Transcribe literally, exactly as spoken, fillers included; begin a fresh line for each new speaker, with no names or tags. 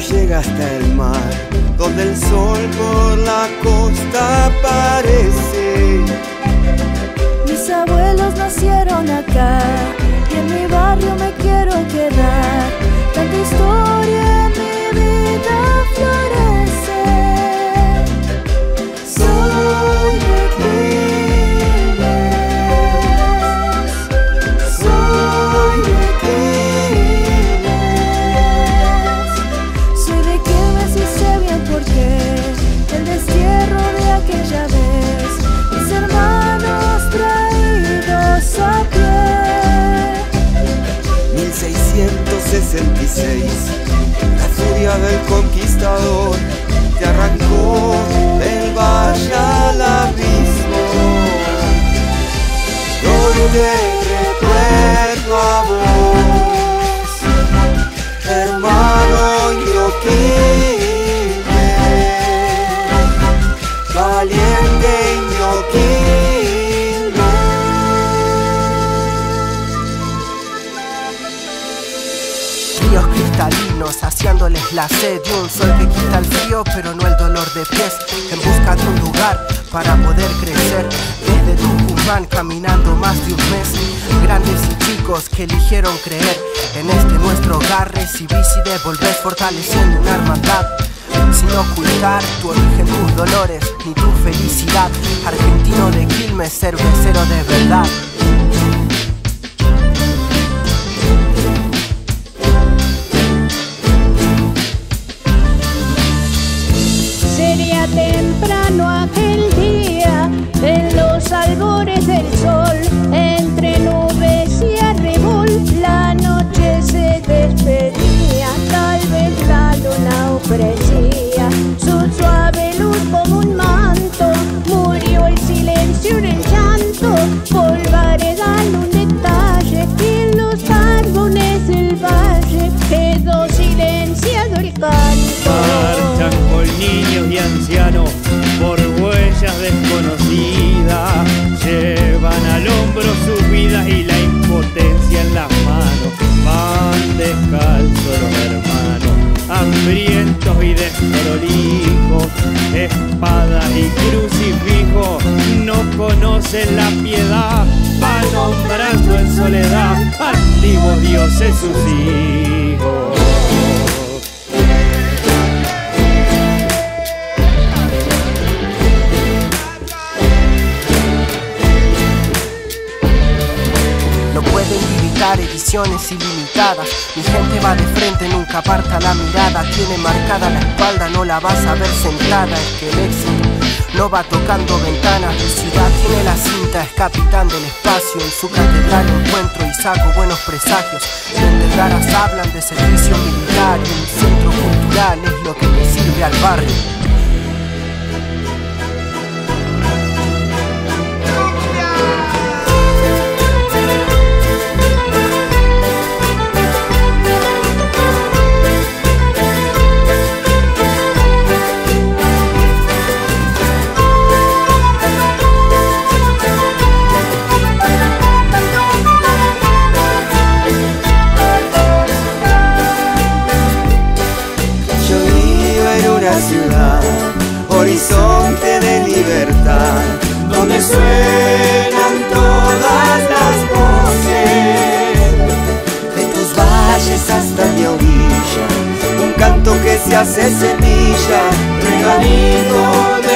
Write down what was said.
llega hasta el mar, donde el sol por la costa aparece.
Mis abuelos nacieron acá y en mi barrio me quiero quedar. Tanta historia en mi vida florece. Soy de Quilmes, soy de Quilmes, soy de Quilmes y sé bien por qué el destierro de aquella vez, mis hermanos traídos a pie.
mil seiscientos sesenta y seis, la furia del conquistador te arrancó del valle al abismo. Yo te recuerdo a vos, hermano Ñoquilmes, valiente Ñoquilmes.
Ríos cristalinos saciándoles la sed de un sol que quita el frío pero no el dolor de pies, en busca de un lugar para poder crecer. Desde Tucumán caminando más de un mes, grandes y chicos que eligieron creer en este nuestro hogar. Recibís y devolvés fortaleciendo una hermandad, sin ocultar tu origen, tus dolores ni tu felicidad. Argentino de Quilmes, cervecero de verdad.
Sería temprano aquel día, en los albores del sol, entre nubes y arrebol, la noche se despedía, tal vez la luna ofrecía su suave luz como un manto, murió el silencio en el llanto, polvaredal un detalle, y en los árboles del valle quedó silenciado el canto.
Marchan con niños y ancianos por huellas desconocidas, llevan al hombro sus vidas y la impotencia en las manos. Van descalzos los hermanos, hambrientos y desprolijos, espadas y crucifijos, no conocen la piedad, van nombrando en soledad antiguos dioses sus hijos.
Ediciones ilimitadas, mi gente va de frente, nunca aparta la mirada, tiene marcada la espalda, no la vas a ver sentada. Es que el éxito no va tocando ventanas, mi ciudad tiene la cinta, es capitán del espacio, en su catedral encuentro y saco buenos presagios. Donde raras hablan de servicio militar y un centro cultural es lo que le sirve al barrio.
Ciudad, horizonte de libertad, donde suenan todas las voces, de tus valles hasta mi orilla, un canto que se hace semilla, regalito de